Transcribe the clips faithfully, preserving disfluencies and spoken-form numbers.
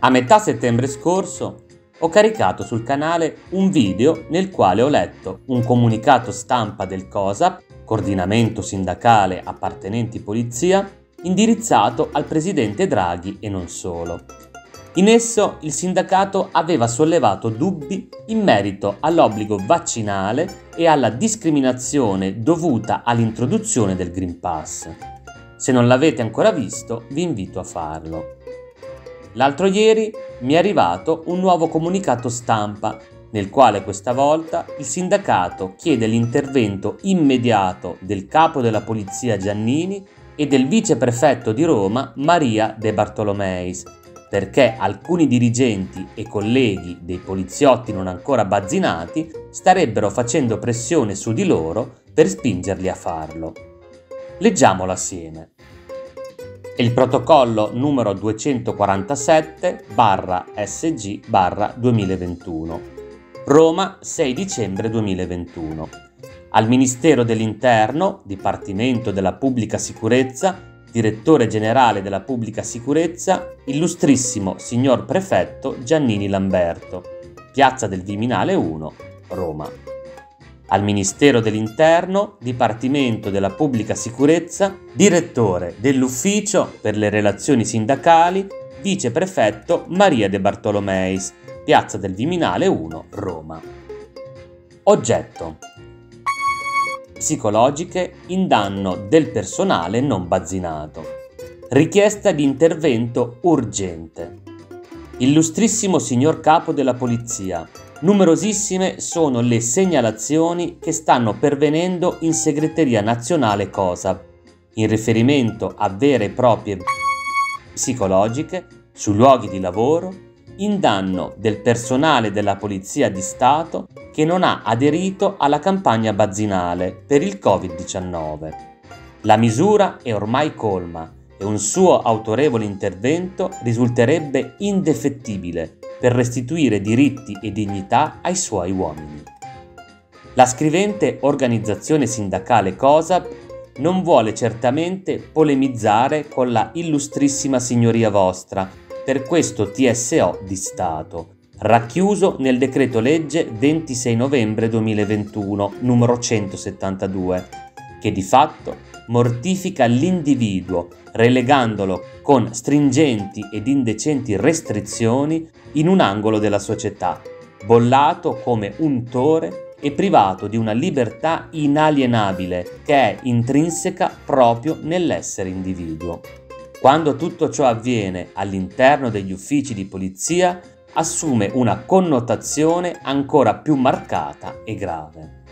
A metà settembre scorso ho caricato sul canale un video nel quale ho letto un comunicato stampa del COSAP, Coordinamento Sindacale Appartenenti Polizia, indirizzato al presidente Draghi e non solo. In esso il sindacato aveva sollevato dubbi in merito all'obbligo vaccinale e alla discriminazione dovuta all'introduzione del Green Pass. Se non l'avete ancora visto, vi invito a farlo. L'altro ieri mi è arrivato un nuovo comunicato stampa, nel quale questa volta il sindacato chiede l'intervento immediato del capo della polizia Giannini e del viceprefetto di Roma Maria De Bartolomeis, perché alcuni dirigenti e colleghi dei poliziotti non ancora bazzinati starebbero facendo pressione su di loro per spingerli a farlo. Leggiamolo assieme. Il protocollo numero duecentoquarantasette barra S G barra duemilaventuno. Roma, sei dicembre duemilaventuno. Al Ministero dell'Interno, Dipartimento della Pubblica Sicurezza, Direttore Generale della Pubblica Sicurezza, Illustrissimo Signor Prefetto Giannini Lamberto, Piazza del Viminale uno, Roma. Al Ministero dell'Interno, Dipartimento della Pubblica Sicurezza, Direttore dell'Ufficio per le Relazioni Sindacali, Viceprefetto Maria De Bartolomeis, Piazza del Viminale uno, Roma. Oggetto: psicologiche in danno del personale non bazzinato. Richiesta di intervento urgente. Illustrissimo signor Capo della Polizia, numerosissime sono le segnalazioni che stanno pervenendo in segreteria nazionale COSAP in riferimento a vere e proprie psicologiche su luoghi di lavoro in danno del personale della Polizia di Stato che non ha aderito alla campagna bazzinale per il covid diciannove. La misura è ormai colma e un suo autorevole intervento risulterebbe indefettibile per restituire diritti e dignità ai suoi uomini. La scrivente organizzazione sindacale COSAP non vuole certamente polemizzare con la illustrissima signoria vostra per questo T S O di Stato, racchiuso nel decreto legge ventisei novembre duemilaventuno numero centosettantadue, che di fatto mortifica l'individuo relegandolo con stringenti ed indecenti restrizioni in un angolo della società, bollato come untore e privato di una libertà inalienabile che è intrinseca proprio nell'essere individuo. Quando tutto ciò avviene all'interno degli uffici di polizia, assume una connotazione ancora più marcata e grave.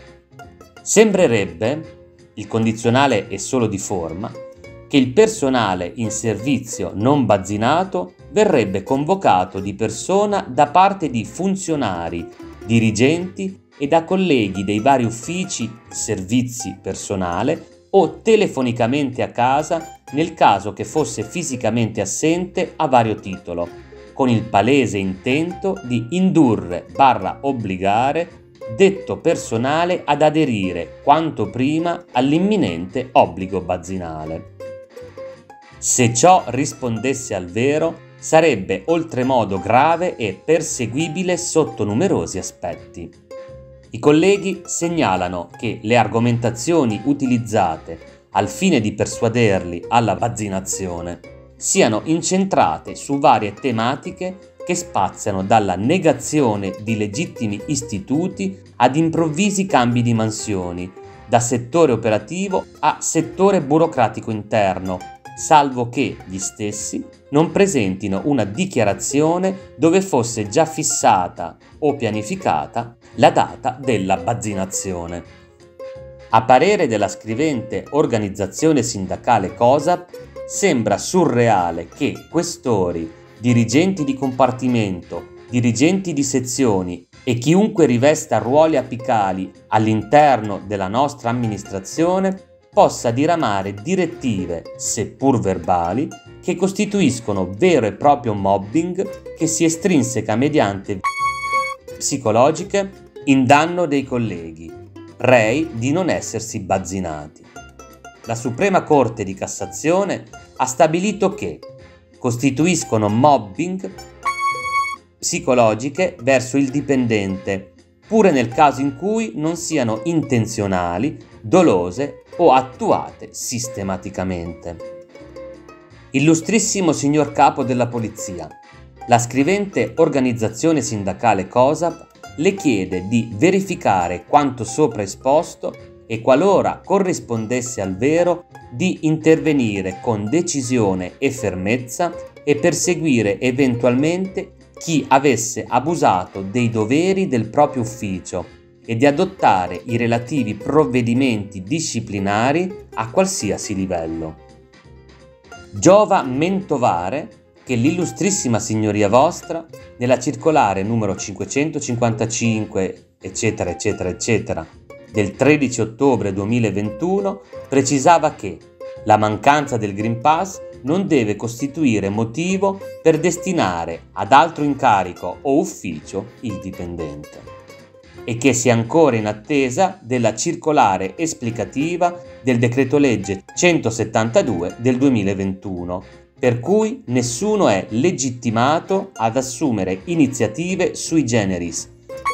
Sembrerebbe, il condizionale è solo di forma, che il personale in servizio non bazzinato verrebbe convocato di persona da parte di funzionari, dirigenti e da colleghi dei vari uffici, servizi personale o telefonicamente a casa nel caso che fosse fisicamente assente a vario titolo, con il palese intento di indurre barra obbligare detto personale ad aderire quanto prima all'imminente obbligo bazzinale. Se ciò rispondesse al vero, sarebbe oltremodo grave e perseguibile sotto numerosi aspetti. I colleghi segnalano che le argomentazioni utilizzate al fine di persuaderli alla vaccinazione siano incentrate su varie tematiche che spaziano dalla negazione di legittimi istituti ad improvvisi cambi di mansioni, da settore operativo a settore burocratico interno, salvo che gli stessi non presentino una dichiarazione dove fosse già fissata o pianificata la data della vaccinazione. A parere della scrivente organizzazione sindacale COSAP, sembra surreale che questori, dirigenti di compartimento, dirigenti di sezioni e chiunque rivesta ruoli apicali all'interno della nostra amministrazione possa diramare direttive, seppur verbali, che costituiscono vero e proprio mobbing che si estrinseca mediante psicologiche in danno dei colleghi, rei di non essersi bazzinati. La Suprema Corte di Cassazione ha stabilito che costituiscono mobbing psicologiche verso il dipendente, pure nel caso in cui non siano intenzionali, dolose o attuate sistematicamente. Illustrissimo signor Capo della Polizia, la scrivente organizzazione sindacale COSAP le chiede di verificare quanto sopra esposto e, qualora corrispondesse al vero, di intervenire con decisione e fermezza e perseguire eventualmente chi avesse abusato dei doveri del proprio ufficio e di adottare i relativi provvedimenti disciplinari a qualsiasi livello. Giova mentovare che l'illustrissima signoria vostra, nella circolare numero cinquecentocinquantacinque, eccetera, eccetera, eccetera, del tredici ottobre duemilaventuno, precisava che la mancanza del Green Pass non deve costituire motivo per destinare ad altro incarico o ufficio il dipendente, e che si è ancora in attesa della circolare esplicativa del decreto legge centosettantadue del duemilaventuno, per cui nessuno è legittimato ad assumere iniziative sui generis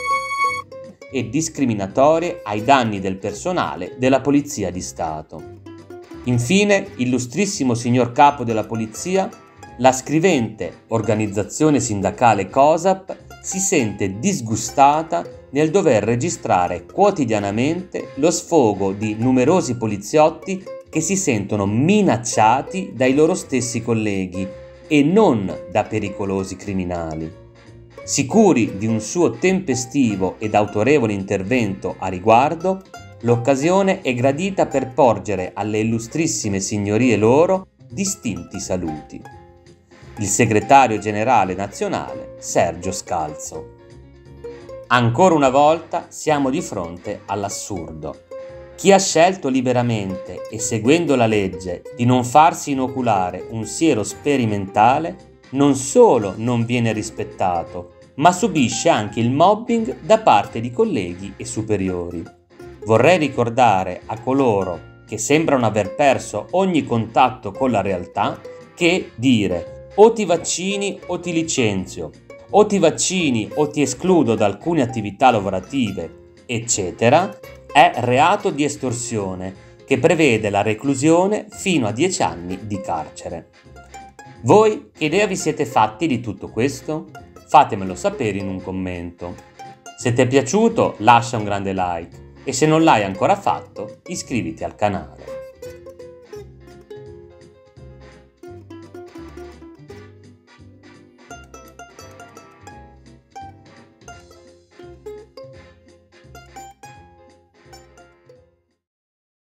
e discriminatorie ai danni del personale della Polizia di Stato. Infine, illustrissimo signor Capo della Polizia, la scrivente organizzazione sindacale COSAP si sente disgustata nel dover registrare quotidianamente lo sfogo di numerosi poliziotti che si sentono minacciati dai loro stessi colleghi e non da pericolosi criminali. Sicuri di un suo tempestivo ed autorevole intervento a riguardo, l'occasione è gradita per porgere alle illustrissime signorie loro distinti saluti. Il segretario generale nazionale Sergio Scalzo. Ancora una volta siamo di fronte all'assurdo. Chi ha scelto liberamente e seguendo la legge di non farsi inoculare un siero sperimentale non solo non viene rispettato, ma subisce anche il mobbing da parte di colleghi e superiori. Vorrei ricordare a coloro che sembrano aver perso ogni contatto con la realtà che dire o ti vaccini o ti licenzio, o ti vaccini o ti escludo da alcune attività lavorative, eccetera, è reato di estorsione che prevede la reclusione fino a dieci anni di carcere. Voi che idea vi siete fatti di tutto questo? Fatemelo sapere in un commento. Se ti è piaciuto lascia un grande like e se non l'hai ancora fatto iscriviti al canale.